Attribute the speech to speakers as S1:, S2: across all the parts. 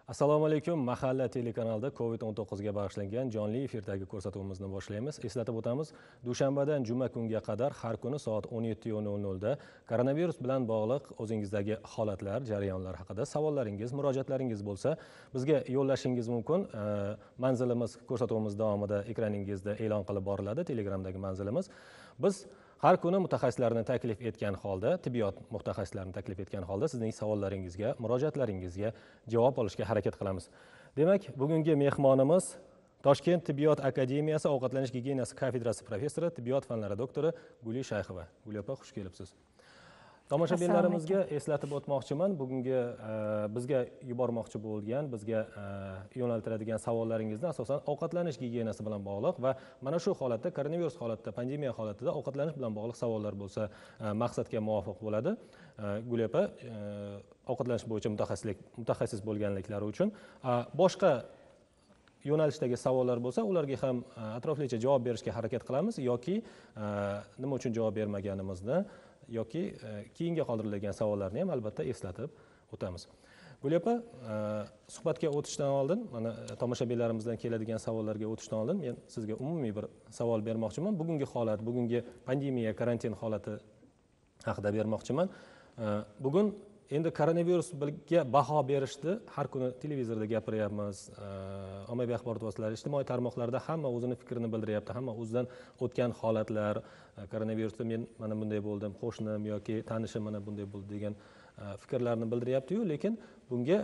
S1: Assalomu alaykum. Mahalla telekanalida COVID-19 ga bag'ishlangan jonli efirdagi ko'rsatuvimizni boshlaymiz. Eslatib o'tamiz, dushanbadan juma kunga qadar har kuni soat 17:00 da koronavirus bilan bog'liq o'zingizdagi holatlar, jarayonlar haqida savollaringiz, murojaatlaringiz bo'lsa, bizga yo'llashingiz mumkin. Manzilimiz ko'rsatuvimiz davomida ekraningizda e'lon qilib boriladi, Telegramdagi manzilimiz. Biz har kuni mutaxassislarni taklif etgan holda, tibbiyot mutaxassislarini taklif etgan holda sizning savollaringizga, murojaatlaringizga javob olishga harakat qilamiz. Demak, bugungi mehmonimiz Toshkent tibbiyot akademiyasi ovqatlanish gigiyenasi kafedrasi professori, tibbiyot fanlari doktori Guli Shayxova. Guli opa, xush kelibsiz. Tomoshabinlarimizga eslatib o'tmoqchiman, bugungi bizga yubormoqchi bo'lgan, bizga yo'naltiradigan savollaringizni asosan ovqatlanish gigiyenasi bilan bog'liq va mana shu holatda, koronavirus holatida, pandemiya holatida ovqatlanish bilan bog'liq savollar bo'lsa, maqsadga muvofiq bo'ladi. Guli opa, ovqatlanish bo'yicha mutaxassis bo'lganliklari uchun boshqa yo'nalishdagi savollar bo'lsa, ularga ham atroflicha javob berishga harakat qilamiz yoki nima uchun javob bermaganimizni yoki keyinga qoldirilgan savollarni ham albatta eslatib o'tamiz. Guli opa, suhbatga o'tishdan oldin, mana tomoshabinlarimizdan keladigan savollarga o'tishdan oldin men sizga umumiy bir savol bermoqchiman. Bugungi holat, bugungi pandemiya, karantin holati haqida bermoqchiman. Bugun endi koronavirusga baho berishdi, har kuni televizorda gapiryapmiz, ommaviy axborot vositalari, ijtimoiy tarmoqlarda hamma o'zini fikrini bildiryapti, hamma o'zidan o'tgan holatlar, koronavirusda men mana bunday bo'ldim, qo'shnim yoki tanishim mana bunday bo'ldi degan fikrlarni bildiryapti-yu, lekin bunga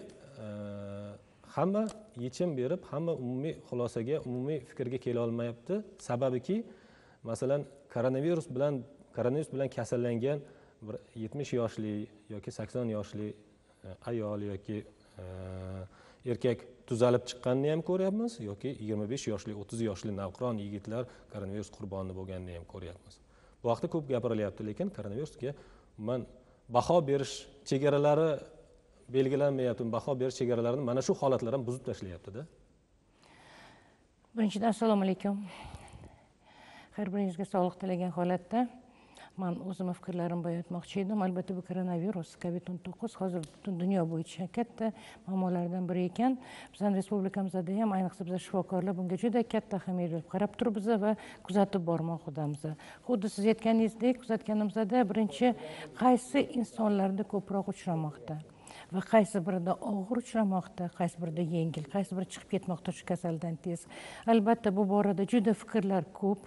S1: hamma yechim berib, hamma umumiy xulosaga, umumiy fikrga kela olmayapti. Sababiki, masalan, koronavirus bilan kasallangan bir 70 yoshli yoki 80 yoshli ayol yoki erkak tuzalib chiqqanini ham ko'ryapmiz yoki 25 yoshli, 30 yoshli navqiron yigitlar koronavirus qurboni bo'lganini ham ko'ryapmiz. Bu haqda ko'p gapirilyapti, lekin koronavirusga baho berish chegaralari belgilanmayapti. Baho berish chegaralarini mana shu holatlar ham buzib tashlayapti-da.
S2: Birinchidan assalomu alaykum. Har biringizga sog'lik tilagan holatda men o'zimni fikrlarimni bayonlamoqchi edim. Albatta bu koronavirus, COVID-19 hozir butun dunyo bo'yicha katta muammolardan biri ekan. Bizning respublikamizda ham, ayniqsa biz shifokorlar bunga juda katta ahamiyat berib qarab turibmiz va kuzatib bormoqdamiz. Xuddi siz aytganingizdek, kuzatganimizda birinchi qaysi insonlarda ko'proq uchramoqda va qaysi birida og'ir uchramoqda, qaysi birida yengil, qaysi biri chiqib ketmoqda shu kasaldan tez. Albatta bu borada juda fikrlar ko'p.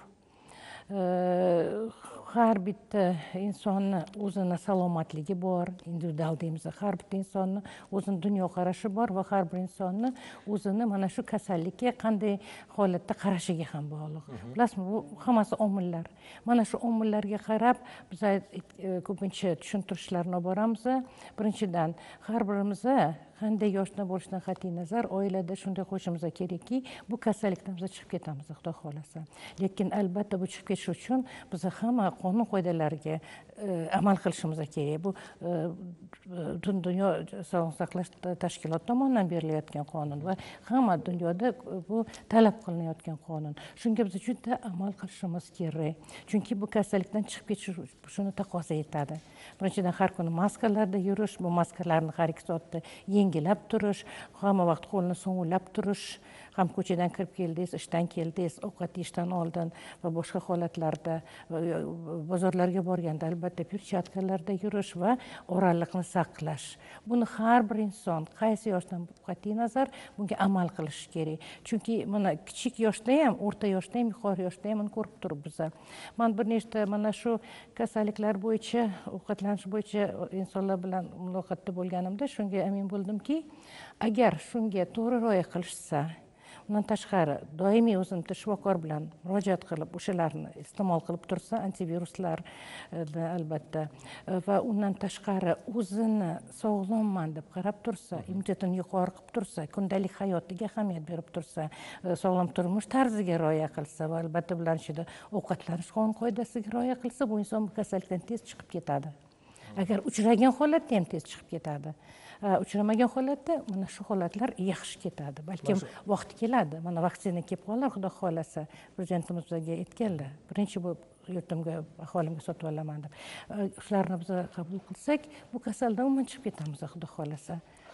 S2: Har bitta insonni o'zini salomatligi bor, individual deymiz. Har bitta insonni o'zini dunyoqarashi bor va har bir insonni o'zini mana shu kasallikka qanday holatda qarashiga ham bog'liq. Bilasizmi, bu hammasi omillar. Mana shu omillarga qarab biz ko'pincha tushuntirishlarni olib boramiz. Birinchidan, har birimiz qanday yoshda bo'lishidan qat'iy nazar oilada shunday qo'yishimiz kerakki, bu kasallikdan biz chiqib ketamiz, Xudo xohlasa. Lekin albatta bu chiqib ketish uchun biz hamma qonun qoidalariga amal qilishimiz kerak. Bu butun dunyo sog'liqni saqlash tashkiloti tomonidan berilayotgan qonun va hamma dunyoda bu talab qilinayotgan qonun. Shunga biz juda amal qilishimiz kerak. Chunki bu kasallikdan chiqib ketish shuni taqozo etadi. Birinchidan, har kuni maskalarda yurish, bu maskalarni har 2 soatda yengilab turish, hamma vaqt qo'lni sovunlab turish, ham ko'chadan kirib keldingiz, ishdan keldingiz, ovqat yeyishdan oldin va boshqa holatlarda, bozorlarga borganda albatta perchatkalarda yurish va oraliqni saqlash. Buni har bir inson qaysi yoshdan qat'iy nazar bunga amal qilish kerak. Chunki mana kichik yoshda ham, o'rta yoshda ham, yuqori yoshda ham uni ko'rib turibmiz. Men bir nechta mana shu kasalliklar bo'yicha, ovqatlanish bo'yicha insonlar bilan muloqotda bo'lganimda shunga amin bo'ldimki, agar shunga to'g'ri rioya qilishsa, undan tashqari doimiy o'zimni shifokor bilan murojaat qilib o'shalarni iste'mol qilib tursa, antiviruslar albatta, va undan tashqari o'zini sog'lomman deb qarab tursa, immunitetini yuqori qilib tursa, kundalik hayotiga ahamiyat berib tursa, sog'lom turmush tarziga rioya qilsa va albatta bular ichida ovqatlanish qonun qoidasiga rioya qilsa, bu inson bu kasallikdan tez chiqib ketadi. Agar uchragan holatda ham tez chiqib ketadi. Uchramagan holatda mana shu holatlar yaxshi ketadi. Balkim vaqti keladi. Mana vaksina kelib qolar, Xudo xolasa, prezidentimiz bizga aytganlar. Birinchi bu yurtimga, aholimga sotib olaman deb. Shularni biz qabul qilsak, bu kasaldan umuman chiqib ketamiz, Xudo xolasa.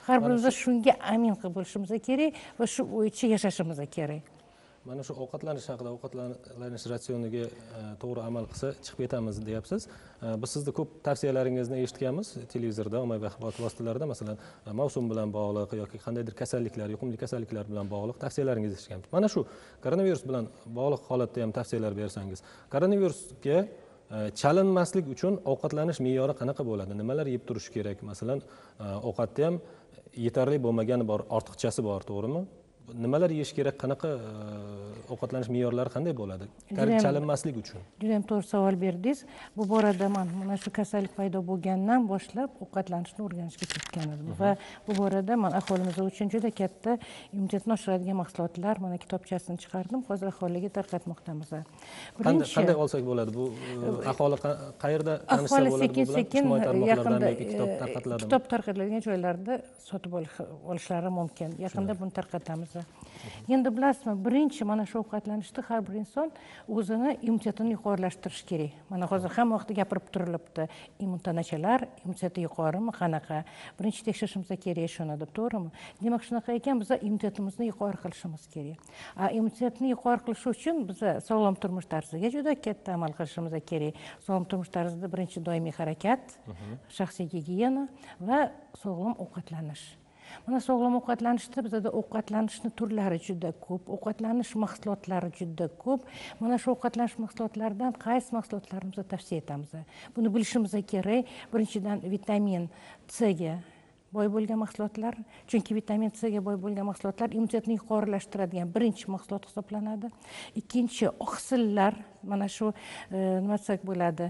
S2: har birimiz shunga amin qilib bo'lishimiz kerak va shu bo'yicha yashashimiz kerak.
S1: Mana shu ovqatlanish haqida, ovqatlanish ratsioniga to'g'ri amal qilsa chiqib ketamiz deyapsiz. Biz sizni ko'p tavsiyalaringizni eshitganmiz televizorda, ommaviy axborot vositalarida, masalan, mavsum bilan bog'liq yoki qandaydir kasalliklar, yuqumli kasalliklar bilan bog'liq tavsiyalaringizni eshitganmiz. Mana shu koronavirus bilan bog'liq holatda ham tavsiyalar bersangiz. Koronavirusga chalinmaslik uchun ovqatlanish me'yori qanaqa bo'ladi? Nimalar yeb turish kerak? Masalan, ovqatda ham yetarli bo'lmagani bor, ortiqchasi bor, to'g'rimi? Nimalar yeyish kerak, qanaqa ovqatlanish me'yorlari qanday bo'ladi chalinmaslik uchun?
S2: Juda ham to'g'ri savol berdingiz. Bu borada men mana shu kasallik paydo bo'lgandan boshlab ovqatlanishni o'rganishga ketgan edim va bu borada men aholimiz uchun juda katta immunitetni oshiradigan mahsulotlar, mana kitobchasini chiqardim, hozir aholiga tarqatmoqdamiz.
S1: Qanday olsak bo'ladi? Bu aholi qayerda tanishsa bo'ladi bu bilan? Ijtimoiy tarmoqlarda yoki kitob tarqatiladimi?
S2: Kitob tarqatiladigan joylarda sotib olishlari mumkin. Yaqinda buni tarqatamiz. Endi bilasizmi, birinchi mana shu ovqatlanishda har bir inson o'zini immunitetini yuqorilashtirish kerak. Mana hozir hamma vaqtda gapirib turilibdi. Immunitanachalar immuniteti yuqorimi, qanaqa? Birinchi tekshirishimiz kerak shuni deb, to'g'rimi? Demak, shunaqa ekan, biz immunitetimizni yuqori qilishimiz kerak. Immunitetni yuqori qilish uchun biz sog'lom turmush tarziga juda katta amal qilishimiz kerak. Sog'lom turmush tarzida birinchi doimiy harakat, shaxsiy gigiyena va sog'lom ovqatlanish. Mana sog'lom ovqatlanishda bizda ovqatlanishning turlari juda ko'p, ovqatlanish mahsulotlari juda ko'p. Mana shu ovqatlanish mahsulotlaridan qaysi mahsulotlarni biz tavsiya etamiz? Buni bilishimiz kerak. Birinchidan vitamin C ga boy bo'lgan mahsulotlar, chunki vitamin C ga boy bo'lgan mahsulotlar immunitetni yuqorilashtiradigan birinchi mahsulot hisoblanadi. Ikkinchi, oqsillar, mana shu nima desak bo'ladi,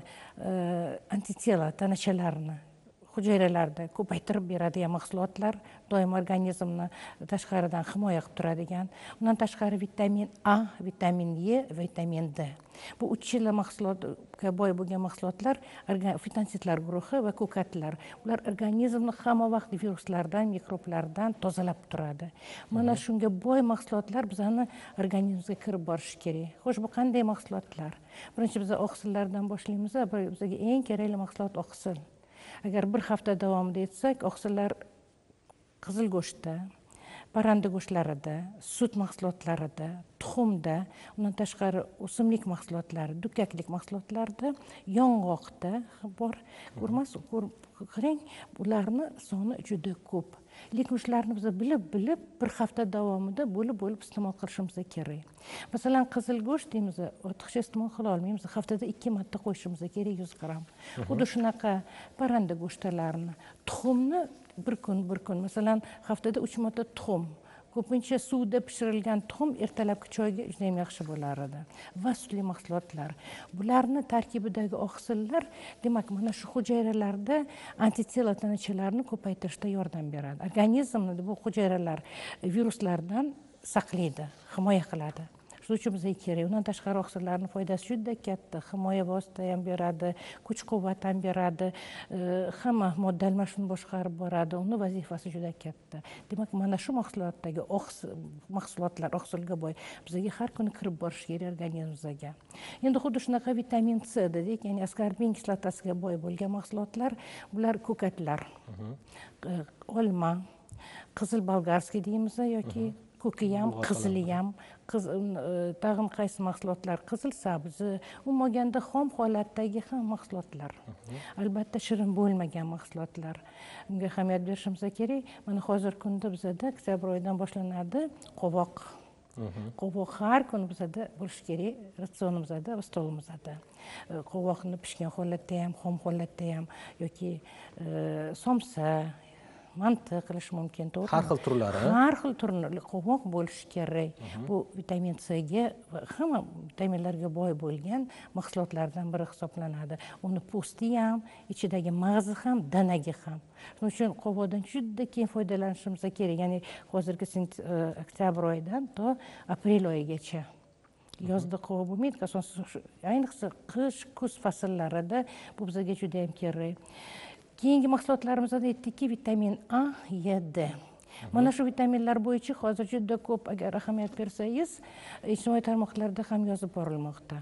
S2: antitela tanachalarni hujayralarda ko'paytirib beradigan mahsulotlar, doim organizmni tashqaridan himoya qilib turadigan. Undan tashqari vitamin A, vitamin E, vitamin D. Bu uchala mahsulotga boy bo'lgan mahsulotlar fitonsitlar guruhi va ko'katlar. Ular organizmni hamma vaqt viruslardan, mikroblardan tozalab turadi. Mana shunga boy mahsulotlar bizning organizmimizga kirib borishi kerak. Xo'sh, bu qanday mahsulotlar? Birinchi biz oqsillardan boshlaymiz. Bizga eng kerakli mahsulot oqsil. Agar bir hafta davomida etsak, oqsillar qizil go'shtda, parranda go'shtlarida, sut mahsulotlarida, tuxumda, undan tashqari o'simlik mahsulotlari, dukkaklik mahsulotlarida, yong'oqda bor. Qarang, bularni soni juda ko'p. Lekin shularni biz bilib bir hafta davomida bo'lib iste'mol qilishimiz kerak. Masalan, qizil go'sht deymiz, ortiqcha iste'mol qila olmaymiz. Haftada 2 marta qo'yishimiz kerak 100 gramm. Xuddi shunaqa parranda go'shtlarini, tuxumni bir kun, masalan, haftada 3 marta tuxum. Ko'pincha suvda pishirilgan tuxum ertalabki choyga juda ham yaxshi bo'lar edi. Va sutli mahsulotlar. Bularni tarkibidagi oqsillar, demak, mana shu hujayralarda antitela tanachalarni ko'paytirishda yordam beradi. Organizmni bu hujayralar viruslardan saqlaydi, himoya qiladi. Shuning uchun bizga kerak. Undan tashqari oqsillarning foydasi juda katta. Himoya vosita ham beradi, kuch-quvvat ham beradi, hamma modda almashuvini boshqarib boradi. Uning vazifasi juda katta. Demak, mana shu mahsulotdagi mahsulotlar oqsilga boy bizga har kuni kirib borishi kerak organizmimizga. Endi xuddi shunaqa vitamin C dedik, ya'ni askorbin kislotasiga boy bo'lgan mahsulotlar, bular ko'katlar, olma, qizil bolgarskiy deymiz yoki ko'kiyam, qiziliyam, tag'in qaysi mahsulotlar, qizil sabzi, umuman xom holatdagi ham mahsulotlar. Albatta shirin bo'lmagan mahsulotlar. Bunga ahamiyat berishimiz kerak. Mana hozir kunda bizda oktyabr oyidan boshlanadi qovoq. Qovoq har kuni bizda bo'lishi kerak ratsionimizda va stolimizda. Qovoqni pishgan holatda ham, xom holatda ham yoki somsa, manti qilish mumkin, to'g'rimi?
S1: Har xil turlari.
S2: Har xil turli qovoq bo'lishi kerak. Bu vitamin C ga va hamma vitaminlarga boy bo'lgan mahsulotlardan biri hisoblanadi. Uni po'sti ham, ichidagi mag'izi ham, danagi ham. Shuning uchun qovoqdan juda keng foydalanishimiz kerak. Ya'ni hozirgi oktyabr oyidan to aprel oyigacha. Yozda qovoq bo'lmaydi, ayniqsa qish, kuz fasllarida bu bizga juda ham kerak. Keyingi mahsulotlarimizda aytdikki, vitamin A, E, D. Mana shu vitaminlar bo'yicha hozir juda ko'p, agar ahamiyat bersangiz, ijtimoiy tarmoqlarda ham yozib borilmoqda.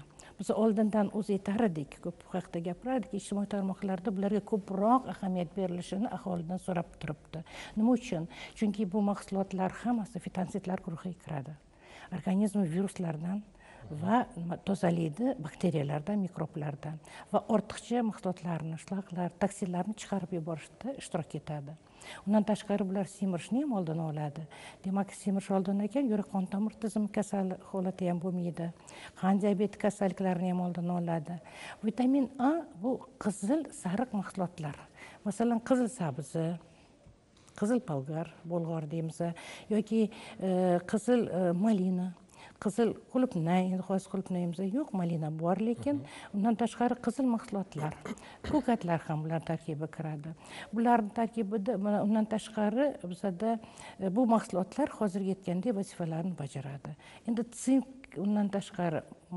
S2: biz oldindan o'zi aytar edik, ko'p haqda gapirardik, ijtimoiy tarmoqlarda bularga ko'proq ahamiyat berilishini aholidan so'rab turibdi. Nima uchun? Chunki bu mahsulotlar hammasi fitonsitlar guruhiga kiradi. Organizm viruslardan va tozalaydi bakteriyalardan, mikroblardan va ortiqcha mahsulotlarni, shlaqlar, toksinlarni chiqarib yuborishda ishtirok etadi. Undan tashqari bular semirishni ham oldini oladi. Demak, semirish oldini ekan, yurak qon tomir tizimi kasali holati ham bo'lmaydi. Qand diabeti kasalliklarini ham oldini oladi. Vitamin A bu qizil sariq mahsulotlar. Masalan, qizil sabzi, qizil bolgar deymiz, yoki qizil malina, qizil qulupnay, endi hozir qulupnayimiz yo'q, malina bor, lekin undan tashqari qizil mahsulotlar, ko'katlar ham bular tarkibiga kiradi. Bularning tarkibida undan tashqari bizada bu mahsulotlar hozirgi aytgandek vazifalarni bajaradi. Endi sink undan tashqari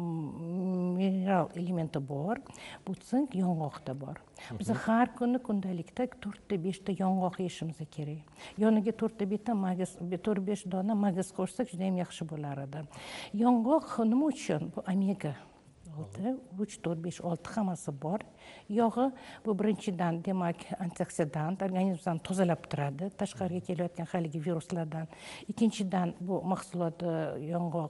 S2: mineral elementi bor, bu sink yong'oqda bor. Biz har kuni kundalikda 4-5 ta yong'oq yeyishimiz kerak. Yoniga 4-5 dona mag'iz qo'shsak juda ham yaxshi bo'lar edi. Yong'oq nima uchun? Bu omega 6, 3, 4, 5, 6 hammasi bor. Yog'i bu birinchidan demak antioksidant, organizmni tozalab turadi, tashqariga kelayotgan haligi viruslardan. Ikkinchidan bu mahsulot yong'oq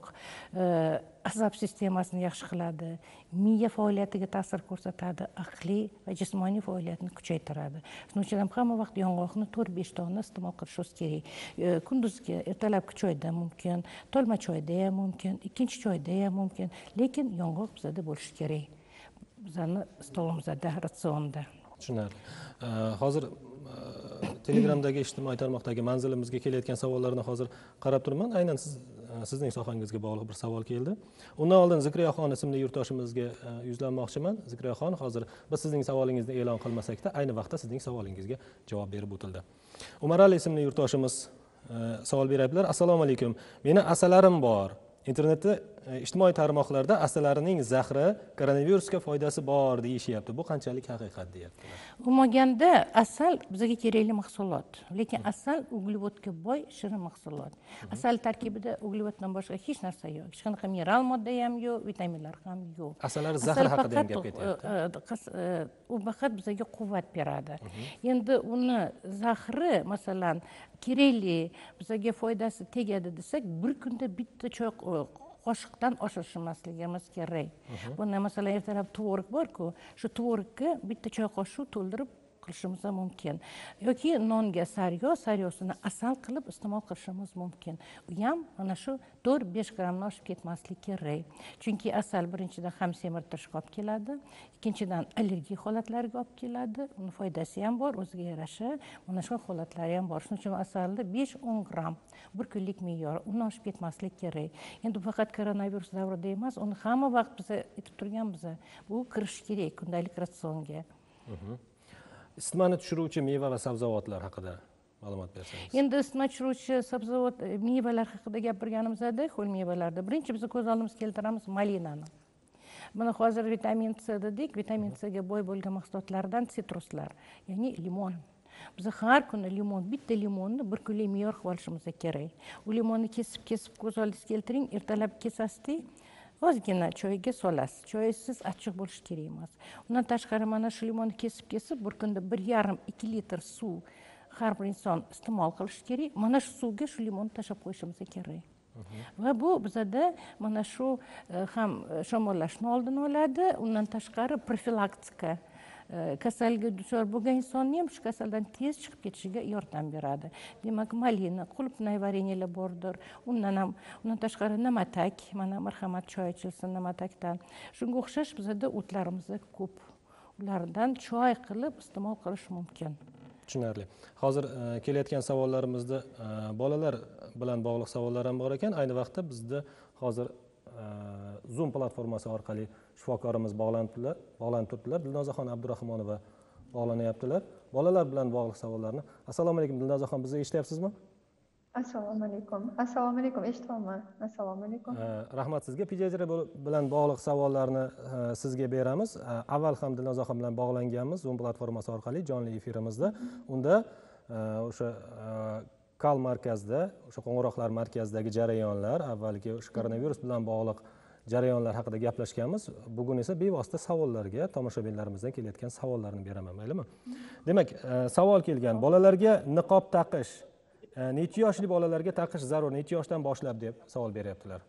S2: asab sistemasini yaxshi qiladi, miya faoliyatiga ta'sir ko'rsatadi, aqliy va jismoniy faoliyatni kuchaytiradi. Shuning uchun ham hamma vaqt yong'oqni 4-5 dona iste'mol qilishimiz kerak. Kunduzgi, ertalabki choyda mumkin, to'lma choyda ham mumkin, ikkinchi choyda ham mumkin, lekin yong'oq bizada bo'lishi kerak. Bizani stolimizda, ratsionda.
S1: Tushunarli. Hozir Telegramdagi ijtimoiy tarmoqdagi manzilimizga kelayotgan savollarni hozir qarab turibman. Aynan sizning sohangizga bog'liq bir savol keldi. Undan oldin Zikriyaxon ismli yurtdoshimizga yuzlanmoqchiman. Zikriyaxon, hozir biz sizning savolingizni e'lon qilmasak-da, ayni vaqtda sizning savolingizga javob berib o'tildi. Umarali ismli yurtdoshimiz savol beryaptilar. Assalomu alaykum. Meni asalarim bor. Internetda, ijtimoiy tarmoqlarda asalarining zahri, koronavirusga foydasi bor deyishyapti. Bu qanchalik haqiqat deyaptilar.
S2: Umaganda asal bizga kerakli mahsulot, lekin asal uglevodga boy shirin mahsulot. Asal tarkibida uglevoddan boshqa hech narsa yo'q. Hech qanaqa mineral modda ham yo'q, vitaminlar ham yo'q.
S1: Asallar zahr haqida ham gap ketyapti.
S2: U faqat bizga quvvat beradi. Endi uni zahri, masalan, kerakli, bizga foydasi tegadi desak, bir kunda bitta choy qoshiqdan oshirishmasligimiz kerak. Bunda masalan ertalab tvorog bor-ku, shu tvorogga bitta choy qoshiq to'ldirib qilishimiz mumkin. Yoki nonga saryosini asal qilib iste'mol qilishimiz mumkin. U ham mana shu 4-5 grammdan oshib ketmasligi kerak. Chunki asal birinchidan ham semirtirishga olib keladi, ikkinchidan allergiya holatlariga olib keladi. Uni foydasi ham bor, o'ziga yarasha mana shu holatlari ham bor. Shuning uchun asalda 5-10 gramm bir kunlik me'yor, undan oshib ketmaslik kerak. Endi faqat koronavirus davrida emas, uni hamma vaqt biz aytib turganmiz. Bu kirish kerak kundalik ratsionga.
S1: Isitmani tushiruvchi meva va sabzavotlar haqida ma'lumot bersangiz.
S2: Endi isitma tushiruvchi sabzavot mevalar haqida gapirganimizda, ho'l mevalarda birinchi biz ko'z oldimizga keltiramiz malinani. Mana hozir vitamin C dedik, vitamin C ga boy bo'lgan mahsulotlardan sitruslar, ya'ni limon. Biz har kuni bitta limonni bir kunlik me'yor qilib olishimiz kerak. U limonni kesib ko'z oldingizga keltiring, ertalab kesasiz. Ozgina choyga solasiz. Choysiz achchiq bo'lishi kerak emas. Undan tashqari mana shu limonni kesib bir kunda 1,5-2 litr suv har bir inson iste'mol qilishi kerak. Mana shu suvga shu limonni tashlab qo'yishimiz kerak. Va bu bizada mana shu ham shamollashni oldini oladi, undan tashqari profilaktika kasalga duchor bo'lgan insonni ham shu kasaldan tez chiqib ketishiga yordam beradi. Demak, malina, qulupnay vareniylar bordir. Undan tashqari namatak, mana marhamat choy ichilsin namatakdan. Shunga o'xshash bizada o'tlarimiz ko'p. Ulardan choy qilib iste'mol qilish mumkin.
S1: Tushunarli. Hozir kelayotgan savollarimizda bolalar bilan bog'liq savollar ham bor ekan. Ayni vaqtda bizda hozir Zoom platformasi orqali shifokorimiz bog'lanib turibdilar. Dilnozaxon Abdurahmonova bog'lanyaptilar. Bolalar bilan bog'liq savollarni. Assalomu alaykum Dilnozaxon, bizni eshityapsizmi?
S3: Assalomu alaykum. Assalomu alaykum, eshityapman. Assalomu alaykum.
S1: Rahmat sizga. Pediatriya bilan bog'liq savollarni sizga beramiz. Avval ham Dilnozaxon bilan bog'langanmiz Zoom platformasi orqali jonli efirimizda. Unda o'sha Kal markazda, o'sha qo'ng'iroqlar markazidagi jarayonlar, avvalgi o'sha koronavirus bilan bog'liq jarayonlar haqida gaplashganmiz. Bugun esa bevosita savollarga, tomoshabinlarimizdan kelayotgan savollarni beraman, maylimi? Demak, savol kelgan. Bolalarga niqob taqish, necha yoshli bolalarga taqish zarur, necha yoshdan boshlab deb savol beryaptilar.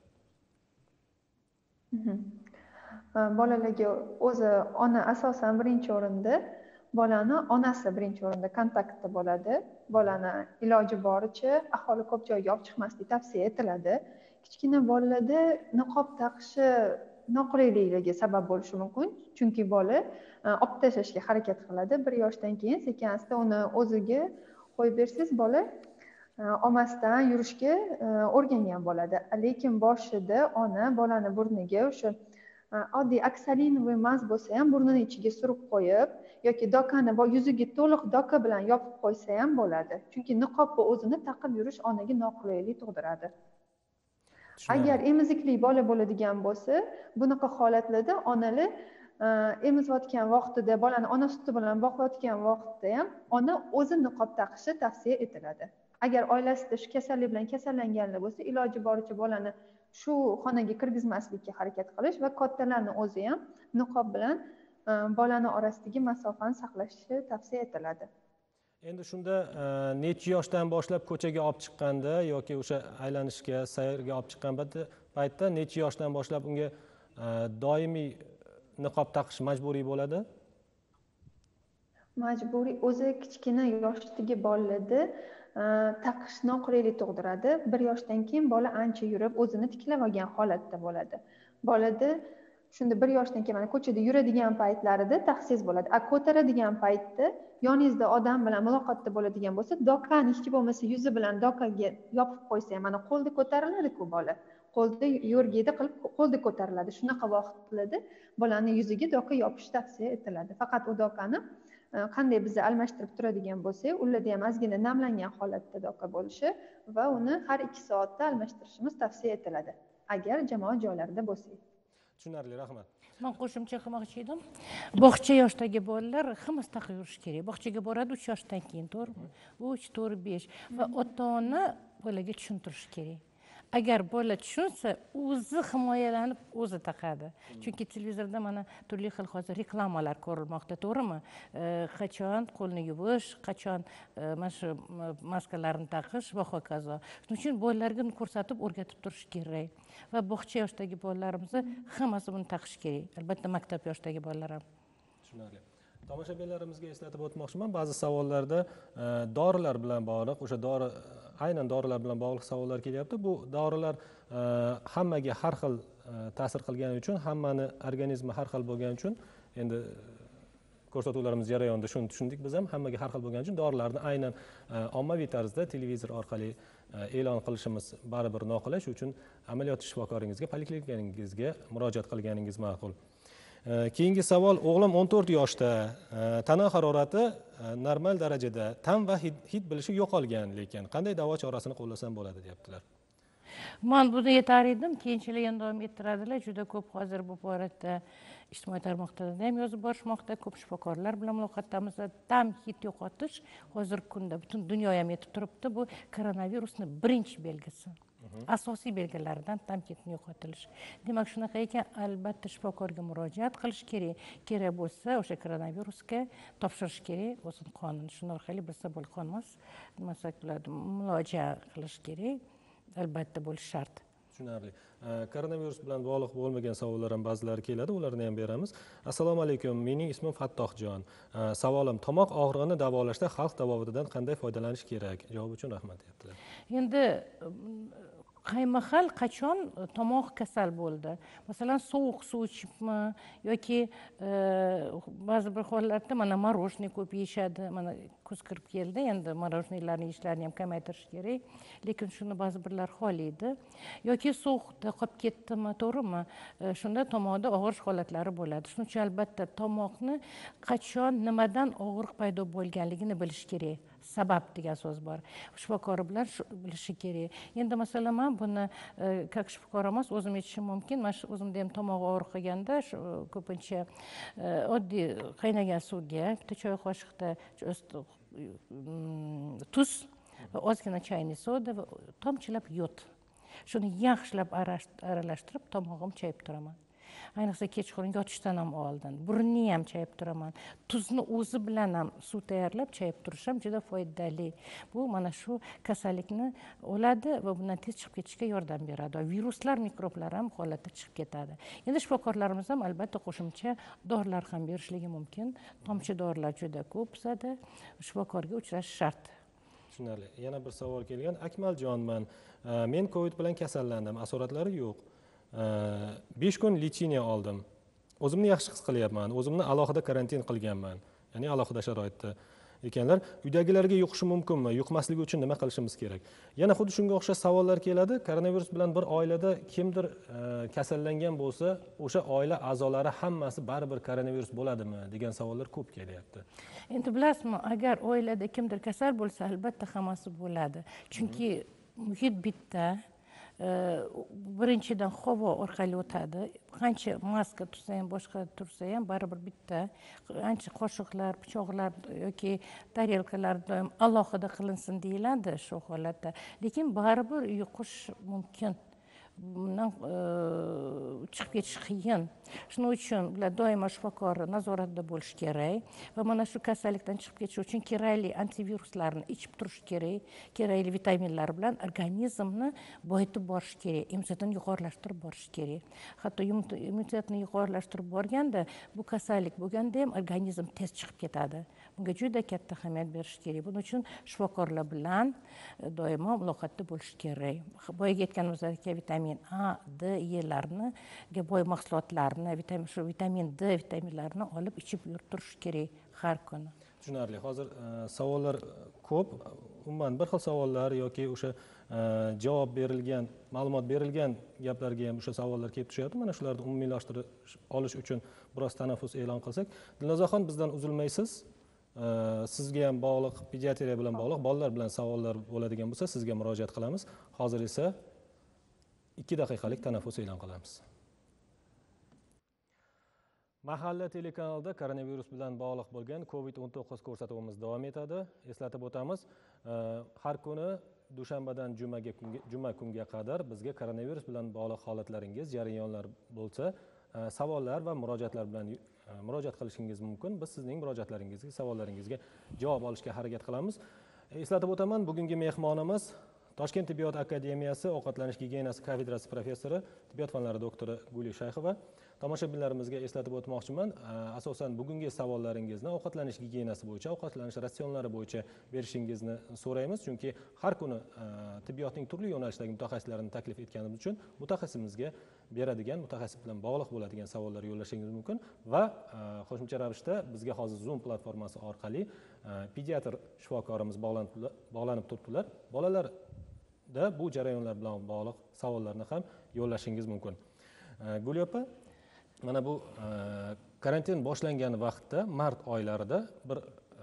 S3: Bolalarga o'zi ona asosan birinchi o'rinda, bolani onasi birinchi o'rinda kontaktda bo'ladi. Bolani iloji boricha aholi ko'p joyga olib chiqmaslik tavsiya etiladi. Kichkina bolalarda niqob taqishi noqulayliklarga sabab bo'lishi mumkin, chunki bola olib tashlashga harakat qiladi. 1 yoshdan keyin sekin-asta uni o'ziga qo'yib bersangiz, bola olmasdan yurishga o'rgangan bo'ladi. Lekin boshida ona bolani burniga o'sha oddiy oksalinovoy maz bo'lsa ham burnini ichiga surib qo'yib yoki dokani yuziga to'liq doka bilan yopib qo'ysa ham bo'ladi. Chunki niqobni o'zini taqib yurish onaga noqulaylik tug'diradi. Agar emizikli bola bo'ladigan bo'lsa, bunaqa holatlarda onalar emizayotgan vaqtida, bolani ona suti bilan boqayotgan vaqtda ham ona o'zi niqob taqishi tavsiya etiladi. Agar oilasida shu kasallik bilan kasallanganlar bo'lsa, iloji boricha bolani shu xonaga kirgizmaslikka harakat qilish va kattalarning o'zi ham niqob bilan bolani orasidagi masofani saqlashi tavsiya etiladi.
S1: Endi shunda necha yoshdan boshlab ko'chaga olib chiqqanda yoki o'sha aylanishga, sayrga olib chiqqan paytda necha yoshdan boshlab unga doimiy niqob taqish majburiy bo'ladi?
S3: Majburiy o'zi kichkina yoshdagi bolalarda taqish noqulaylik tug'diradi. 1 yoshdan keyin bola ancha yurib o'zini tiklab olgan holatda bo'ladi. Bolada shunda 1 yoshdan keyin mana ko'chada yuradigan paytlarida taqsiz bo'ladi. Ko'taradigan paytda yoningizda odam bilan muloqotda bo'ladigan bo'lsa, dokani hech bo'lmasa yuzi bilan dokaga yopib qo'ysa ham, mana qo'lda ko'tariladi-ku bola. Qo'lda yo'rgida qilib qo'lda ko'tariladi. Shunaqa vaqtlarda bolani yuziga doka yopish tavsiya etiladi. Faqat u dokani qanday biza almashtirib turadigan bo'lsak, ularda ham ozgina namlangan holatda doka bo'lishi va uni har 2 soatda almashtirishimiz tavsiya etiladi, agar jamoat joylarida bo'lsak.
S1: Tushunarli, rahmat.
S2: Men qo'shimcha qilmoqchi edim. Bog'cha yoshdagi bolalar hammasi taqib yurishi kerak. Bog'chaga boradi 3 yoshdan keyin, to'g'rimi? 3, 4, 5 va ota-ona bolaga tushuntirishi kerak. Agar bola tushunsa, o'zi himoyalanib o'zi taqadi. Chunki televizorda mana turli xil hozir reklamalar ko'rilmoqda, to'g'rimi? Qachon qo'lni yuvish, qachon mana shu maskalarni taqish va hokazo. Shuning uchun bolalarga ko'rsatib o'rgatib turish kerak. Va bog'cha yoshdagi bolalarimizni hammasi buni taqish kerak. Albatta maktab yoshidagi bolalar ham.
S1: Tushunarli. Tomoshabinlarimizga eslatib o'tmoqchiman, ba'zi savollarda dorilar bilan bog'liq, o'sha aynan dorilar bilan bog'liq savollar kelyapti. Bu dorilar hammaga har xil ta'sir qilgani uchun, hammani organizmi har xil bo'lgani uchun, endi ko'rsatuvlarimiz jarayonida shuni tushundik biz ham, hammaga har xil bo'lgani uchun dorilarni aynan ommaviy tarzda televizor orqali e'lon qilishimiz baribir noqulay. Shuning uchun amaliyot shifokoringizga, poliklinikangizga murojaat qilganingiz ma'qul. Keyingi savol, o'g'lim 14 yoshda, tana harorati normal darajada, ta'm va hid bilishi yo'qolgan, lekin qanday davo chorasini qo'llasam bo'ladi deyaptilar.
S2: Men buni yetar edim, keyinchalik ham davom ettiradilar. Juda ko'p hozir bu borada ijtimoiy tarmoqlarda ham yozib borishmoqda, ko'p shifokorlar bilan muloqotdamiz. Ta'm hid yo'qotish hozirgi kunda butun dunyo ham yetib turibdi. Bu koronavirusning birinchi belgisi. Asosiy belgilaridan ta'm hidning yo'qotilishi. Demak, shunaqa ekan, albatta shifokorga murojaat qilish kerak. Kerak bo'lsa, o'sha koronavirusga topshirish kerak, o'zini qonini shuni orqali bilsa bo'ladi, qon emas, nima bo'ladi, murojaat qilish kerak. Albatta bo'lishi shart.
S1: Tushunarli. Koronavirus bilan bog'liq bo'lmagan savollar ham ba'zilari keladi, ularni ham beramiz. Assalomu alaykum, mening ismim Fattohjon. Savolim, tomoq og'rig'ini davolashda xalq tabobatidan qanday foydalanish kerak? Javob uchun rahmat deyaptilar.
S2: Endi qaymahal qachon tomoq kasal bo'ldi? Masalan, sovuq suv ichibmi yoki ba'zi bir hollarda mana morojniy ko'p yeyishadi. Mana kuz kirib keldi, endi morojniylarni yeyishlarini ham kamaytirish kerak. Lekin shuni ba'zi birlar xohlaydi. Yoki sovuqda qolib ketdimi, to'g'rimi? Shunda tomoqda og'rish holatlari bo'ladi. Shuning uchun albatta tomoqni qachon, nimadan og'riq paydo bo'lganligini bilish kerak. Sabab degan so'z bor. Shifokor bilan bilishi kerak. Endi masalan, men buni как shifokor emas, o'zim aytishim mumkin. Men o'zimda ham tomoq og'riq qilganda ko'pincha oddiy qaynagan suvga bitta choy qoshiqda tuz va ozgina chayniy soda va tomchilab yod. shuni yaxshilab aralashtirib tomog'im chayib turaman. Ayniqsa kechqurun yotishdan ham oldin burunni ham chayib turaman. Tuzni o'zi bilan ham suv tayyorlab chayib turishim juda foydali. Bu mana shu kasallikni oladi va bundan tez chiqib ketishga yordam beradi. Viruslar, mikroblar ham holatda chiqib ketadi. Endi shifokorlarimiz ham albatta qo'shimcha dorilar ham berishligi mumkin. Tomchi dorilar juda ko'p bizada, shifokorga uchrash shart.
S1: Tushunarli. Yana bir savol kelgan. Akmaljonman. Men COVID bilan kasallandim. Asoratlari yo'q. 5 kun lecheniya oldim. O'zimni yaxshi his qilyapman. O'zimni alohida karantin qilganman. Ya'ni alohida sharoitda ekanlar. Uydagilarga yuqishi mumkinmi? Yuqmasligi uchun nima qilishimiz kerak? Yana xuddi shunga o'xshash savollar keladi. Koronavirus bilan bir oilada kimdir kasallangan bo'lsa, o'sha oila a'zolari hammasi baribir koronavirus bo'ladimi degan savollar ko'p kelyapti.
S2: Endi bilasizmi, agar oilada kimdir kasal bo'lsa, albatta hammasi bo'ladi. Chunki muhit bitta. Birinchidan havo orqali o'tadi. Qancha maska tursa ham, boshqa tursa ham baribir bitta. Qancha qoshiqlar, pichoqlar yoki tarelkalar doim alohida qilinsin deyiladi shu holatda. Lekin baribir yuqish mumkin. Bundan chiqib ketish qiyin. Shuning uchun ular doimo shifokor nazoratida bo'lish kerak va mana shu kasallikdan chiqib ketish uchun kerakli antiviruslarni ichib turish kerak, kerakli vitaminlar bilan organizmni boyitib borish kerak, immunitetni yuqorilashtirib borish kerak. Hatto immunitetni yuqorilashtirib borganda bu kasallik bo'lganda ham organizm tez chiqib ketadi. Bunga juda katta ahamiyat berish kerak. Buning uchun shifokorlar bilan doimo muloqotda bo'lish kerak. Boyaga aytganimizdek, vitamin A, D, E'larni, boy mahsulotlarni, vitamin D vitaminlarini olib ichib yurtirish kerak har kuni.
S1: Tushunarli. Hozir savollar ko'p. Umuman bir xil savollar yoki o'sha javob berilgan, ma'lumot berilgan gaplarga ham o'sha savollar kelib tushyapti. Mana shularni umumiylashtirib olish uchun biroz tanaffus e'lon qilsak. Dilnozaxon, bizdan uzilmaysiz. Sizga ham bog'liq, pediatriya bilan bog'liq bolalar bilan savollar bo'ladigan bo'lsa, sizga murojaat qilamiz. Hozir esa 2 daqiqalik tanaffus e'lon qilamiz. Mahalla telekanalida koronavirus bilan bog'liq bo'lgan COVID-19 ko'rsatuvimiz davom etadi. Eslatib o'tamiz, har kuni dushanbadan juma kunga qadar bizga koronavirus bilan bog'liq holatlaringiz, jarayonlar bo'lsa, savollar va murojaatlar bilan murojaat qilishingiz mumkin. Biz sizning murojaatlaringizga, savollaringizga javob olishga harakat qilamiz. Eslatib o'taman, bugungi mehmonimiz Toshkent tibbiyot akademiyasi ovqatlanish gigiyenasi kafedrasi professori, tibbiyot fanlari doktori Guli Shayxova. Tomoshabinlarimizga eslatib o'tmoqchiman, asosan bugungi savollaringizni ovqatlanish gigiyenasi bo'yicha, ovqatlanish ratsionlari bo'yicha berishingizni so'raymiz, chunki har kuni tibbiyotning turli yo'nalishdagi mutaxassislarini taklif etganimiz uchun mutaxassisimizga beradigan, mutaxassis bilan bog'liq bo'ladigan savollar yo'llashingiz mumkin va qo'shimcha ravishda bizga hozir Zoom platformasi orqali pediatr shifokorimiz bog'lanib turibdilar. Bolalarda bu jarayonlar bilan bog'liq savollarni ham yo'llashingiz mumkin. Guli opa, mana bu karantin boshlangan vaqtda mart oylarida bir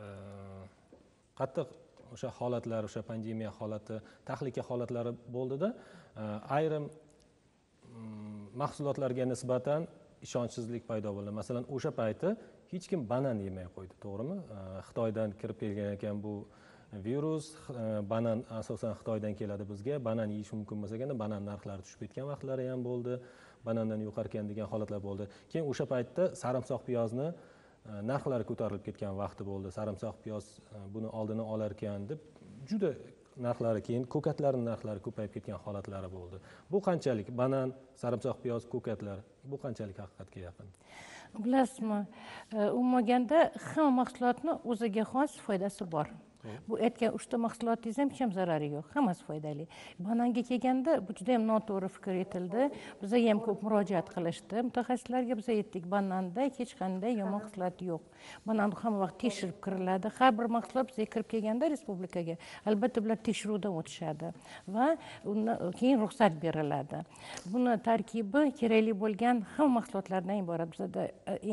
S1: qattiq o'sha holatlar, o'sha pandemiya holati, tahlika holatlari bo'ldida, ayrim mahsulotlarga nisbatan ishonchsizlik paydo bo'ldi. Masalan, o'sha payti hech kim banan yemay qo'ydi, to'g'rimi? Xitoydan kirib kelgan ekan bu virus, banan asosan Xitoydan keladi bizga. Banan yeyish mumkin bo'lsa ekan, banan narxlari tushib ketgan vaqtlari ham bo'ldi. Banandan yuqarkan degan holatlar bo'ldi. Keyin o'sha paytda sarimsoq piyozni narxlari ko'tarilib ketgan vaqti bo'ldi. Sarimsoq piyoz buni oldini olar ekan deb juda narxlari, keyin ko'katlarning narxlari ko'payib ketgan holatlari bo'ldi. Bu qanchalik banan, sarimsoq piyoz, ko'katlar bu qanchalik haqiqatga yaqin?
S2: Bilasizmi, umuman hamma mahsulotni o'ziga xos foydasi bor. Bu aytgan 3 ta mahsulotingiz ham hech ham zarari yo'q, hammasi foydali. Bananga kelganda bu juda ham noto'g'ri fikr etildi. Bizga ham ko'p murojaat qilishdi. Mutaxassislarga biz aytdik, bananda hech qanday yomon xislat yo'q. Banan hamma vaqt tekshirib kiriladi. Har bir mahsulot bizga kirib kelganda respublikaga albatta ular tekshiruvdan o'tishadi va keyin ruxsat beriladi. Buni tarkibi kerakli bo'lgan hamma mahsulotlardan iborat. Bizda eng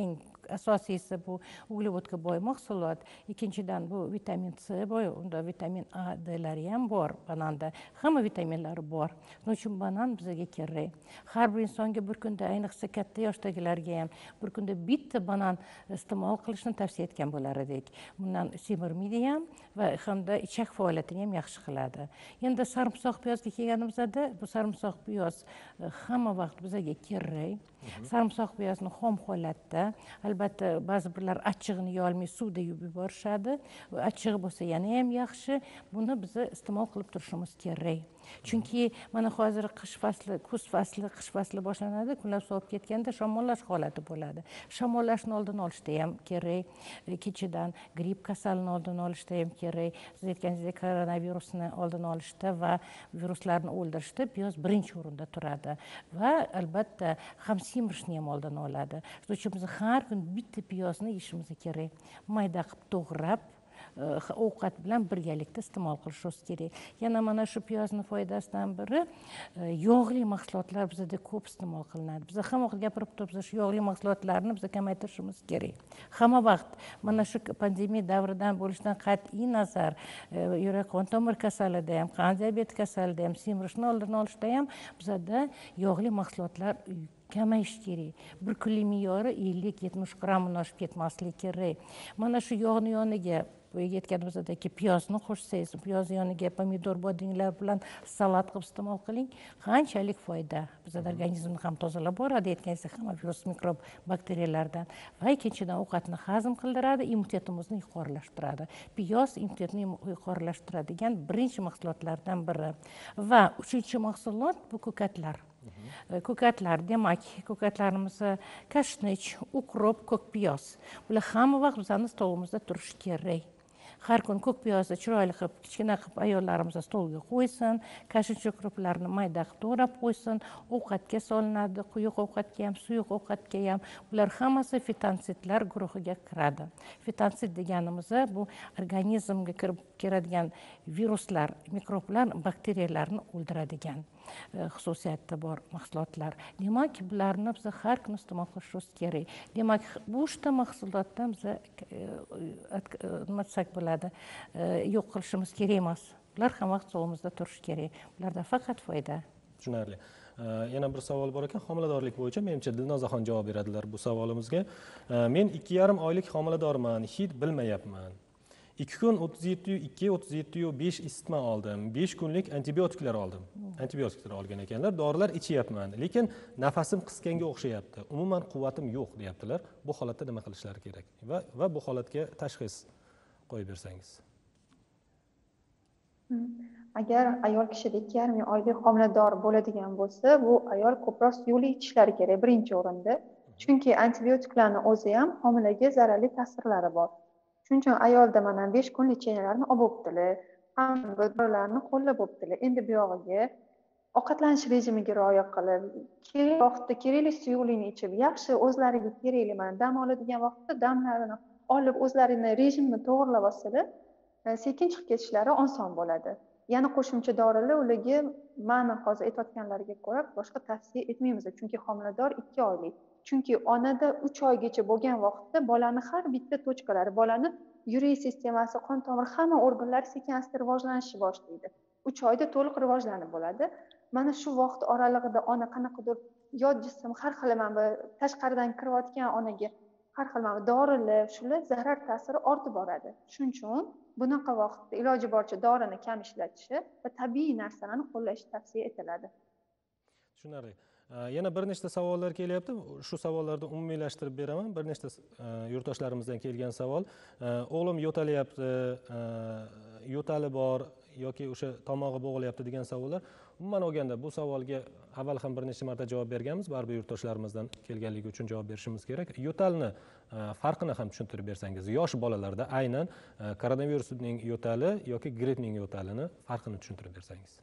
S2: asosiysi bu uglevodga boy mahsulot, ikkinchidan bu vitamin C boy, unda vitamin A, D'lari ham bor bananda, hamma vitaminlari bor. Shuning uchun banan bizga kerak. Har bir insonga bir kunda, ayniqsa katta yoshdagilarga ham bir kunda bitta banan iste'mol qilishni tavsiya etgan bo'lar edik. Bundan semirmaydi ham va hamda ichak faoliyatini ham yaxshi qiladi. Endi sarimsoq piyozga kelganimizda, bu sarimsoq piyoz hamma vaqt bizga kerak. Sarimsoq piyozni xom holatda, albatta ba'zi birlar achchig'ini yeyolmay suvda yuvib yuborishadi. Achchig'i bo'lsa yana ham yaxshi. Buni biz iste'mol qilib turishimiz kerak. Chunki mana hozir qish fasli, kuz fasli, qish fasli boshlanadi, kunlar sovib ketganda shamollash holati bo'ladi. Shamollashni oldini olishda ham kerak. Kechidan gripp kasalini oldini olishda ham kerak. Siz aytganingizdek koronavirusni oldini olishda va viruslarni o'ldirishda piyoz birinchi o'rinda turadi va albatta ham semirishni ham oldini oladi. Shuning uchun biz har kun bitta piyozni yeyishimiz kerak. Mayda qilib to'g'rab ovqat bilan birgalikda iste'mol qilishimiz kerak. Yana mana shu piyozni foydasidan biri yog'li mahsulotlar bizda ko'p iste'mol qilinadi. Biz hamma vaqt gapirib turibmiz, shu yog'li mahsulotlarni biz kamaytirishimiz kerak. Hamma vaqt mana shu pandemiya davridan bo'lishidan qat'iy nazar, yurak qon tomir kasalida ham, qand diabeti kasalida ham, semirishni oldini olishda ham bizda yog'li mahsulotlar kamayish kerak. Bir kunlik me'yori 50-70 grammdan oshib ketmasligi kerak. Mana shu yog'ni yoniga aytganimizdek piyozni qo'shsangiz, piyoz yoniga pomidor bodinglar bilan salat qilib iste'mol qiling, qanchalik foyda. Bizning organizmni ham tozalab boradi, aytganingizdek hamma virus, mikrob, bakteriyalardan va ikkinchidan ovqatni hazm qildiradi, immunitetimizni yuqorilashtiradi. Piyoz immunitetni yuqorilashtiradigan birinchi mahsulotlardan biri. Va uchinchi mahsulot bu ko'katlar. Ko'katlar, demak, ko'katlarimiz kashnich, ukrop, ko'k piyoz. Bular hamma vaqt bizning stolimizda turishi kerak. Har kun ko'k piyozni chiroyli qilib, kichkina qilib ayollarimiz stolga qo'ysin, kashnich ukroplarni mayda qilib to'g'rab qo'ysin, ovqatga solinadi, quyuq ovqatga ham, suyuq ovqatga ham. Bular hammasi fitonsitlar guruhiga kiradi. Fitonsit deganimiz bu organizmga kirib kiradigan viruslar, mikroblar, bakteriyalarni o'ldiradigan xususiyati bor mahsulotlar. Demak, bularni biz har kun iste'mol qilishimiz kerak. Demak, bu 3 ta mahsulotdan biz nima desak bo'ladi, yo'q qilishimiz kerak emas. Bular ham vaqt sovimizda turishi kerak. Bularda faqat foyda.
S1: Tushunarli. Yana bir savol bor ekan, homiladorlik bo'yicha menimcha Dilnozaxon javob beradilar bu savolimizga. Men 2,5 oylik homiladorman, hid bilmayapman. 2 kun 37,5 isitma oldim. 5 kunlik antibiotiklar oldim. Antibiotiklar olgan ekanlar, dorilar ichyapman, lekin nafasim qisqanga o'xshayapti. Umuman quvvatim yo'q, deyaptilar. Bu holatda nima qilishlari kerak? Va bu holatga tashxis qo'yib bersangiz.
S3: Agar ayol kishida 2,5 oylik homilador bo'ladigan bo'lsa, bu ayol ko'proq suyuqlik ichishlari kerak birinchi o'rinda. Chunki antibiotiklarni o'zi ham homilaga zararli ta'sirlari bor. Shuning uchun ayolda mana 5 kun lecheniyalarni olib o'pdilar, hamma dorilarni qo'llab o'pdilar. Endi bu yog'iga ovqatlanish rejimiga rioya qilib, kerak vaqtda kerakli suyuqlikni ichib, yaxshi o'zlariga kerakli mana dam oladigan vaqtda damlarini olib, o'zlarini rejimni to'g'irlab olsalar, sekin chiqib ketishlari oson bo'ladi. Yana qo'shimcha dorilar ularga ma'ni hozir aytayotganlarga ko'ra boshqa tavsiya etmaymiz, chunki homilador 2 oylik. Chunki onada 3 oygacha bo'lgan vaqtda bolani har bitta tochkalari, bolani yurak sistemasi, qon tomir, hamma organlari sekin-asta rivojlanishni boshlaydi. 3 oyda to'liq rivojlanib bo'ladi. Mana shu vaqt oralig'ida ona qanaqadir yod jism har xil mana tashqaridan kirayotgan onaga har xil mana dorilar, shular zarar ta'siri ortib boradi. Shuning uchun bunaqa vaqtda iloji boricha dorini kam ishlatishi va tabiiy narsalarni qo'llash tavsiya etiladi.
S1: Tushunarli. Yana bir nechta savollar kelyapti. Shu savollarni umumiylashtirib beraman. Bir nechta yurtdoshlarimizdan kelgan savol. O'g'lim yo'talyapti, yo'tali bor yoki o'sha tomog'i bo'g'ilyapti degan savollar. Umuman olganda bu savolga avval ham bir necha marta javob berganmiz. Baribir yurtdoshlarimizdan kelganligi uchun javob berishimiz kerak. Yo'talni farqini ham tushuntirib bersangiz, yosh bolalarda aynan koronavirusning yo'tali yoki grippning yo'talini farqini tushuntirib bersangiz.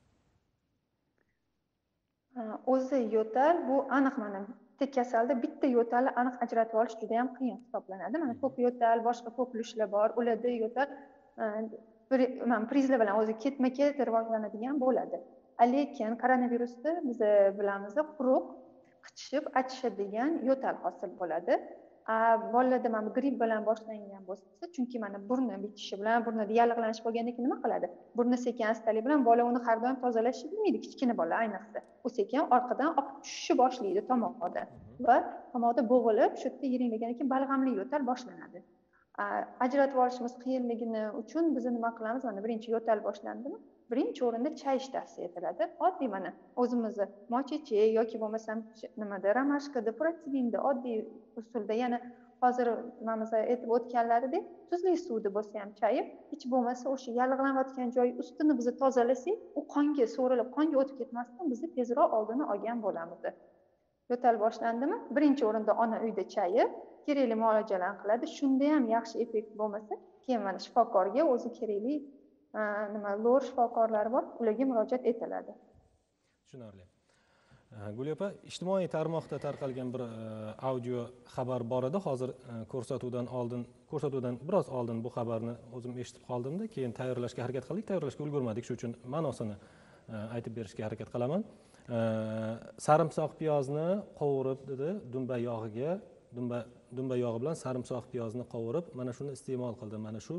S3: O'zi yo'tal bu aniq mana bitta kasalda bitta yo'talni aniq ajratib olish juda ham qiyin hisoblanadi. Mana ko'p yo'tal, boshqa ko'plushlar bor. Ularda yo'tal prizlar bilan o'zi ketma-ket rivojlanadigan bo'ladi. Lekin koronavirusda biz bilamiz, quruq, qichishib, achishadigan yo'tal hosil bo'ladi. Bolalarda mana gripp bilan boshlangan bo'lsa, chunki mana burni bitishi bilan, burnida yallig'lanish bo'lgandan keyin nima qiladi? Burni sekin astalik bilan bola uni har doim tozalashni bilmaydi, kichkina bola ayniqsa. U sekin orqadan oqib tushishni boshlaydi tomog'idan va tomog'ida bo'g'ilib, shu yerda yiringlagandan keyin balg'amli yo'tal boshlanadi. Ajratib olishimiz qiyinligini uchun biz nima qilamiz? Mana birinchi yo'tal boshlandimi? Birinchi o'rinda chayish tavsiya etiladi. Oddiy mana o'zimizni mochichi yoki bo'lmasam nimada ramashkada, protezinda oddiy usulda, yana hozir nimamiz aytib o'tganlaridek tuzli suvda bo'lsa ham chayib, hech bo'lmasa o'sha yallig'lanayotgan joyi ustini biz tozalasak, u qonga so'rilib, qonga o'tib ketmasdan biz tezroq oldini olgan bo'lamiz. Yo'tal boshlandimi? Birinchi o'rinda ona uyda chayib, kerakli muolajalarni qiladi. Shunda ham yaxshi effekt bo'lmasa, keyin mana shifokorga o'zi kerakli lor shifokorlari bor, ularga murojaat etiladi.
S1: Tushunarli. Gul opa, ijtimoiy tarmoqda tarqalgan bir audio xabar bor edi. Hozir ko'rsatuvdan biroz oldin bu xabarni o'zim eshitib qoldimda, keyin tayyorlashga harakat qildik, tayyorlashga ulgurmadik, shuning uchun ma'nosini aytib berishga harakat qilaman. Sarimsoq piyozni qovurib dedi, dumba yog'i bilan sarimsoq piyozni qovurib, mana shuni iste'mol qildim. Mana shu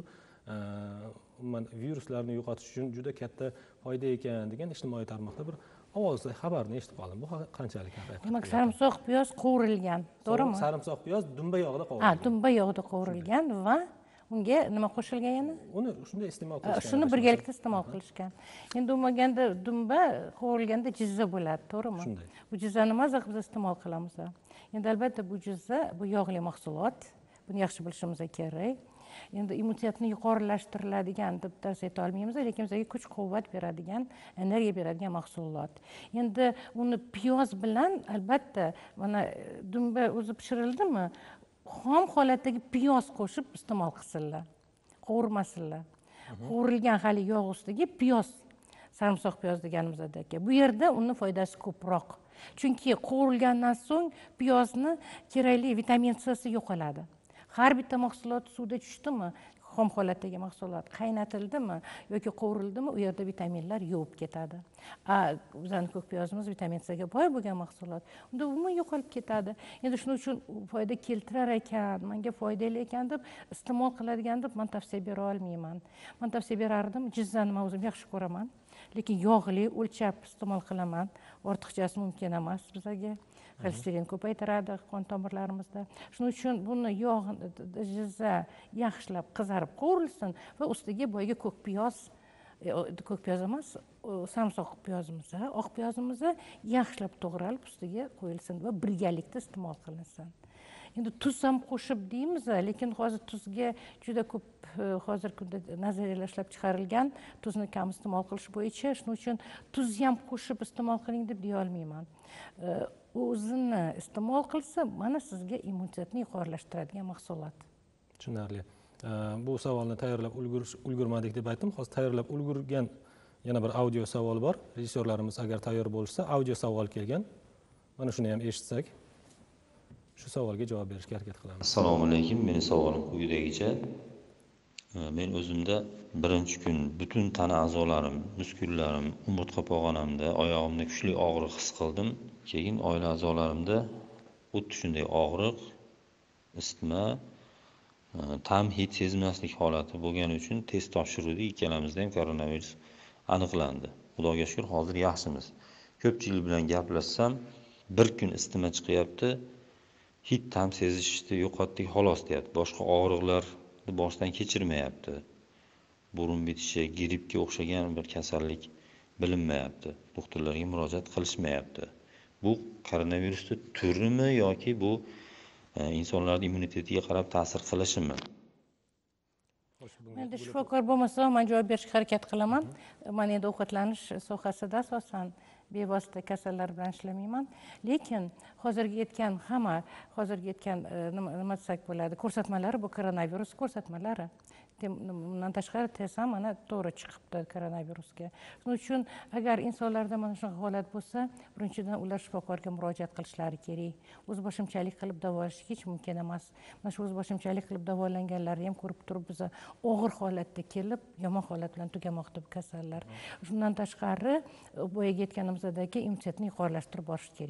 S1: viruslarni yo'qotish uchun juda katta foyda ekan degan ijtimoiy tarmoqda bir ovozli xabarni eshitib qoldim. Bu qanchalik haqiqiy?
S2: Demak, sarimsoq piyoz qovurilgan, to'g'rimi?
S1: Sarimsoq piyoz dumba yog'ida qovurilgan.
S2: Dumba yog'ida qovurilgan va unga nima qo'shilgan yana?
S1: Uni shunday iste'mol qilishgan.
S2: Shuni birgalikda iste'mol qilishgan. Endi bo'lmaganda dumba qovurilganda jizza bo'ladi, to'g'rimi?
S1: Shunday.
S2: Bu jizzani maza qilib iste'mol qilamiz. Endi albatta bu jizza, bu yog'li mahsulot. Buni yaxshi bilishimiz kerak. Endi immunitetni yuqorilashtiriladigan deb tavsiya eta olmaymiz, lekin bizga kuch-quvvat beradigan, energiya beradigan mahsulot. Endi uni piyoz bilan albatta mana dumba o'zi pishirildimi, xom holatdagi piyoz qo'shib iste'mol qilsinlar. Qovurmasinlar. Qovurilgan hali yog' ustiga piyoz, sarimsoq piyoz deganimizdek. Bu yerda uni foydasi ko'proq. Chunki qovurilgandan so'ng piyozni kerakli vitamin C yo'qoladi. Har bitta mahsulot suvda tushdimi, xom holatdagi mahsulot qaynatildimi yoki qovurildimi, u yerda vitaminlar yuvib ketadi. Bizning ko'k piyozimiz vitamin C ga boy bo'lgan mahsulot. Unda umuman yo'qolib ketadi. Endi shuning uchun foyda keltirar ekan, menga foydali ekan deb iste'mol qiladigan deb men tavsiya bera olmayman. Men tavsiya berardim, jizzani men o'zim yaxshi ko'raman, lekin yog'li o'lchab iste'mol qilaman. Ortiqchasi mumkin emas bizga. Xolesterin ko'paytiradi qon tomirlarimizda. Shuning uchun buni jizza yaxshilab qizarib qovurilsin va ustiga boyga ko'k piyoz emas, sarimsoq piyozimizni, oq piyozimizni yaxshilab to'g'ralib ustiga qo'yilsin va birgalikda iste'mol qilinsin. Endi tuz ham qo'shib deymiz, lekin hozir tuzga juda ko'p hozirgi kunda nazariyalar ishlab chiqarilgan, tuzni kam iste'mol qilish bo'yicha, shuning uchun tuzni ham qo'shib iste'mol qiling deb deya olmayman. O'zini iste'mol qilsa, mana sizga immunitetni yuqorilashtiradigan mahsulot.
S1: Tushunarli. Bu savolni tayyorlab ulgurmadik deb aytdim. Hozir tayyorlab ulgurgan yana bir audio savol bor. Rejissyorlarimiz agar tayyor bo'lsa, audio savol kelgan. Mana shuni ham eshitsak, shu savolga javob berishga harakat qilamiz.
S4: Assalomu alaykum. Meni savolim quyidagicha. Men o'zimda birinchi kun butun tana a'zolarim, muskullarim, umurtqa pog'onamda, oyog'imda kuchli og'riq his qildim. Keyin oila a'zolarimda xuddi shunday og'riq, isitma, ta'm hid sezmaslik holati bo'lgani uchun test topshiruvdik. Ikkalamizda ham koronavirus aniqlandi. Xudoga shukr, hozir yaxshimiz. Ko'pchilik bilan gaplashsam, bir kun isitma chiqyapti, hid ta'm sezishni yo'qotdik xolos deyapti. Boshqa og'riqlarni boshdan kechirmayapti. Burun bitishi, grippga o'xshagan bir kasallik bilinmayapti. Doktorlarga murojaat qilishmayapti. Bu koronavirusni turimi yoki bu insonlarning immunitetiga qarab ta'sir qilishimi?
S2: Endi shifokor bo'lmasa, men javob berishga harakat qilaman. Men endi ovqatlanish sohasida asosan bevosita kasallar bilan ishlamayman, lekin hozirgi aytgan nima desak bo'ladi, ko'rsatmalari bu koronavirus ko'rsatmalari. Bundan tashqari test ham mana to'g'ri chiqibdi koronavirusga. Shuning uchun agar insonlarda mana shunaqa holat bo'lsa, birinchidan ular shifokorga murojaat qilishlari kerak. O'zboshimchalik qilib davolash hech mumkin emas. Mana shu o'zboshimchalik qilib davolanganlarni ham ko'rib turib, biz og'ir holatda kelib, yomon holat bilan tugamoqda bu kasallar. Shundan tashqari, boyaga aytganimizdagi immunitetni yuqorilashtirib borish kerak.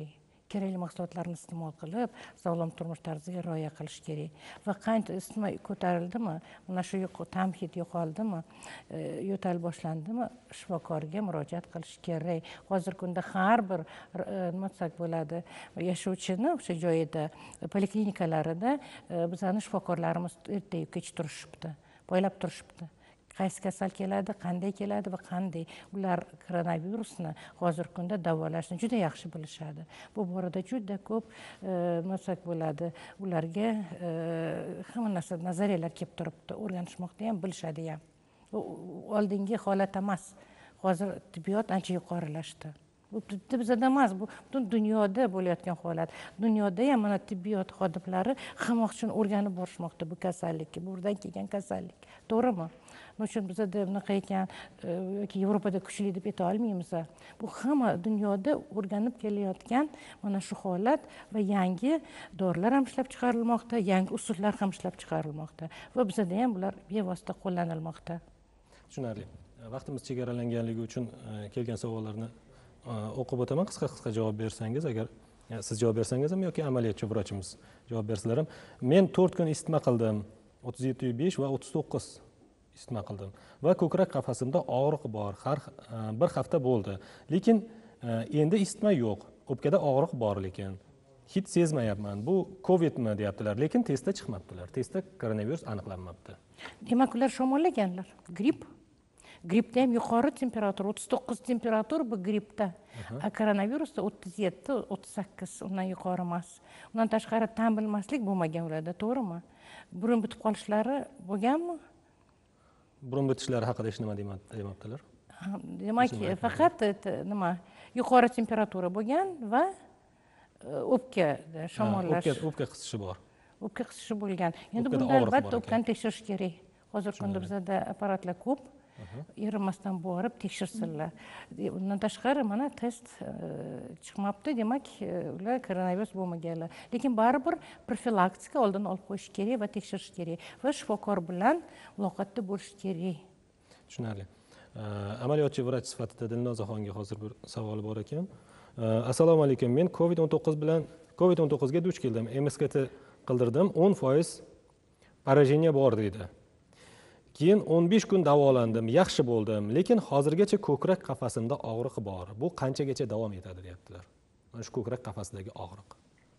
S2: kerakli mahsulotlarni iste'mol qilib, sog'lom turmush tarziga rioya qilish kerak. Va qancha isitma ko'tarildimi, mana shu tamhid yo'qoldimi, yo'tal boshlandimi, shifokorga murojaat qilish kerak. Hozirgi kunda har bir nima desak bo'ladi, yashovchini o'sha joyida, poliklinikalarida bizani shifokorlarimiz ertayu kech turishibdi, poylab turishibdi. Qaysi kasal keladi, qanday keladi va qanday ular koronavirusni hozirgi kunda davolashni juda yaxshi bilishadi. Bu borada juda ko'p nima desak bo'ladi, ularga hamma narsa nazariyalar kelib turibdi, o'rganishmoqda ham, bilishadi ham. Oldingi holat emas. Hozir tibbiyot ancha yuqorilashdi. Bu bizda emas, bu butun dunyoda bo'layotgan holat. Dunyoda ham mana tibbiyot xodimlari hammasini o'rganib borishmoqda bu kasallikka, buradan kelgan kasallik. To'g'rimi? Shuning uchun bizda bunaqa ekan yoki Yevropada kuchli deb ayta olmaymiz. Bu hamma dunyoda o'rganib kelayotgan mana shu holat va yangi dorilar ham ishlab chiqarilmoqda, yangi usullar ham ishlab chiqarilmoqda va bizda ham bular bevosita qo'llanilmoqda.
S1: Tushunarli. Vaqtimiz chegaralanganligi uchun kelgan savollarni o'qib o'taman. Qisqa javob bersangiz, agar siz javob bersangiz ham yoki amaliyotchi vrachimiz javob bersalar ham. Men 4 kun isitma qildim. 37,5 va 39 isitma qildim va ko'krak qafasimda og'riq bor. Har bir hafta bo'ldi. Lekin endi isitma yo'q. O'pkada og'riq bor lekin hech sezmayapman. Bu Covidmi deyaptilar, lekin testda chiqmabdilar. Testda koronavirus aniqlanmabdi.
S2: Demak, ular shamollaganlar. Gripp. Grippda ham yuqori temperatura, 39 temperatura bu grippda. Koronavirusda 37, 38 undan yuqori emas. Undan tashqari tan bilmaslik bo'lmagan ularda, to'g'rimi? Burun bitib qolishlari bo'lganmi?
S1: Burun bitishlari haqida hech nima demabdilar.
S2: Demak, faqat nima, yuqori temperatura bo'lgan va o'pkada shamollash.
S1: O'pka qisishi bor.
S2: O'pka qisishi bo'lgan. Endi bunda albatta o'pkani tekshirish kerak. Hozirgi kunda bizda apparatlar ko'p. Erinmasdan borib tekshirsinlar. Undan tashqari mana test chiqmabdi, demak, ular koronavirus bo'lmaganlar. Lekin baribir profilaktika oldin olib qo'yish kerak va tekshirish kerak va shifokor bilan muloqotda bo'lish kerak.
S1: Tushunarli. Amaliyotchi vrach sifatida Dilnozaxonga hozir bir savol bor ekan. Assalomu alaykum. Men COVID-19 ga duch keldim. MSKT qildirdim. 10% поражение bor deydi. Keyin 15 kun davolandim, yaxshi bo'ldim, lekin hozirgacha ko'krak qafasimda og'riq bor. Bu qanchagacha davom etadi deyaptilar. Mana shu ko'krak qafasidagi og'riq.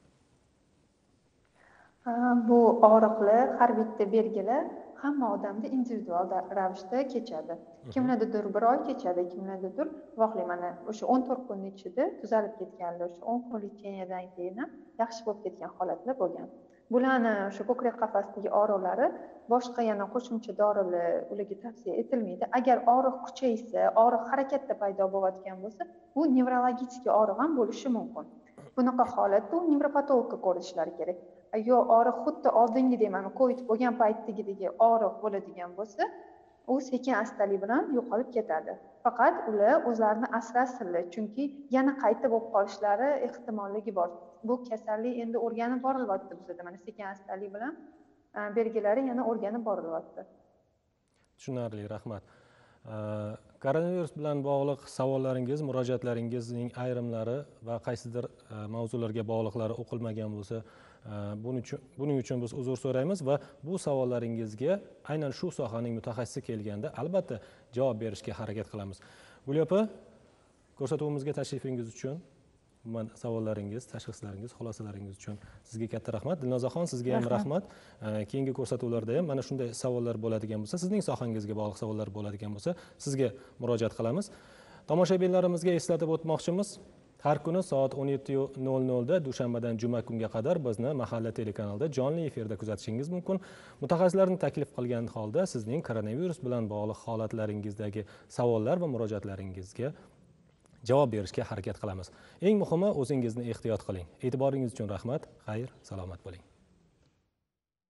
S3: Bu og'riqlar har bitta belgilar hamma odamda individual ravishda kechadi. Kimlardadir bir oy kechadi, kimlardadir voqli mana o'sha 14 kun ichida tuzalib ketganlar, o'sha 10 kun lecheniyadan keyin yaxshi bo'lib ketgan holatlar bo'lgan. Bularni o'sha ko'krak qafasidagi og'riqlari boshqa yana qo'shimcha dorilar ularga tavsiya etilmaydi. Agar og'riq kuchaysa, og'riq harakatda paydo bo'layotgan bo'lsa, bu nevrologik og'riq ham bo'lishi mumkin. Bunaqa holatda u nevropatologga ko'rishlari kerak. Agar og'riq xuddi oldingidek mana COVID bo'lgan paytdagidek og'riq bo'ladigan bo'lsa, u sekin astalik bilan yo'qolib ketadi. Faqat ular o'zlarini asrasinlar, chunki yana qaytib bo'lib qolishlari ehtimolligi bor. Bu kasallik endi o'rganib borilyapti bizda, mana sekin astalik bilan belgilari yana o'rganib borilyapti.
S1: Tushunarli, rahmat. Koronavirus bilan bog'liq savollaringiz, murojaatlaringizning ayrimlari va qaysidir mavzularga bog'liqlari o'qilmagan bo'lsa, buning uchun biz uzr so'raymiz va bu savollaringizga aynan shu sohaning mutaxassisi kelganda albatta javob berishga harakat qilamiz. Gulya opa, ko'rsatuvimizga tashrifingiz uchun, savollaringiz, tashxislaringiz, xulosalaringiz uchun sizga katta rahmat. Dilnozaxon, sizga ham rahmat. Keyingi ko'rsatuvlarda ham mana shunday savollar bo'ladigan bo'lsa, sizning sohangizga bog'liq savollar bo'ladigan bo'lsa, sizga murojaat qilamiz. Tomoshabinlarimizga eslatib o'tmoqchimiz, har kuni soat 17:00 da dushanbadan juma kunga qadar bizni Mahalla telekanalida jonli efirda kuzatishingiz mumkin. Mutaxassislarni taklif qilgan holda sizning koronavirus bilan bog'liq holatlaringizdagi savollar va murojaatlaringizga javob berishga harakat qilamiz. Eng muhimi, o'zingizni ehtiyot qiling. E'tiboringiz uchun rahmat. Xayr, salomat bo'ling.